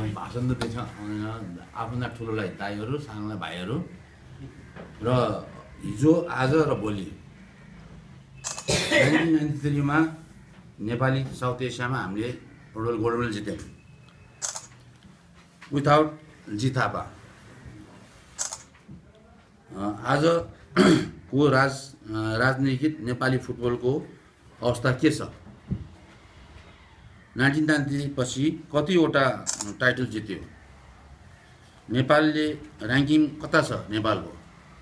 भाषण त दिन्छ आफ्ना ठुलोलाई दाइहरू, सानोलाई भाइहरू र हिजो आज र भोलि 1993 मा नेपाली साउथ एसियामा हामीले फुटबल गोल्ड मेडल जित्यौँ विदाउट जी थापा। आज को राजनीतिक नेपाली फुटबलको अवस्था के छ? 1993 पछि कतिवटा टाइटल जित्यो? नेपालले र्याङ्किङ कता छ? नेपालको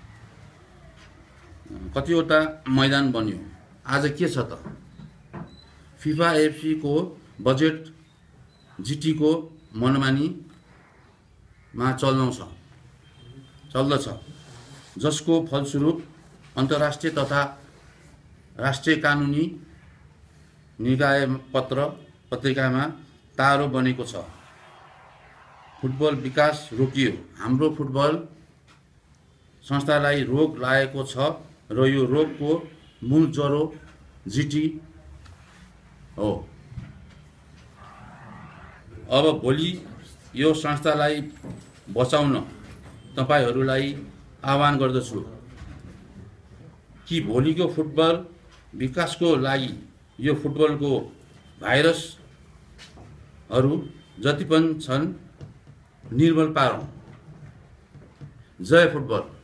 कतिवटा मैदान बन्यो? आज के छ त? फिफा एफसी को बजेट जीटी को मनमानीमा चल्दछ, जसको फलस्वरूप अन्तर्राष्ट्रिय तथा राष्ट्रिय कानुनी निकाय पत्रिकामा तारो बनेको छ। फुटबल विकास रोकियो। हाम्रो फुटबल संस्थालाई रोग लागेको छ र यो रोगको मूल जरो जीटी हो। अब भोलि यो संस्थालाई बचाउन तपाईहरूलाई आह्वान गर्दछु कि भोलिको फुटबल विकासको लागि यो फुटबलको भाइरसहरू जति पनि छन् निर्मूल पारौँ। जय फुटबल।